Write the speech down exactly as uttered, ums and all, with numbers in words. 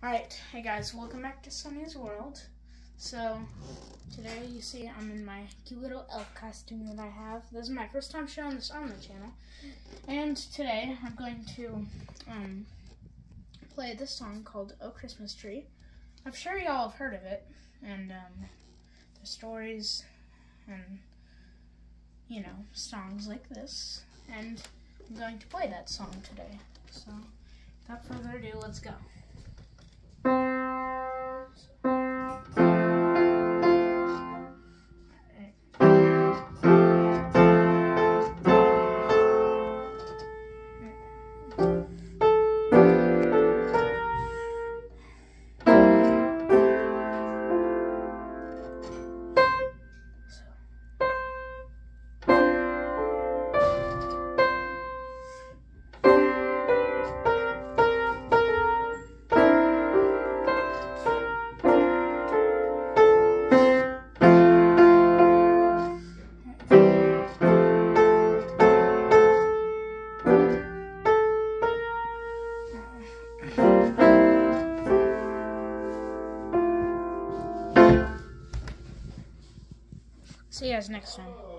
Alright, hey guys, welcome back to Sonny's World. So, today you see I'm in my cute little elf costume that I have. This is my first time showing this on the channel. And today I'm going to um, play this song called Oh Christmas Tree. I'm sure y'all have heard of it, and um, the stories and, you know, songs like this. And I'm going to play that song today. So, without further ado, let's go. See you guys next time.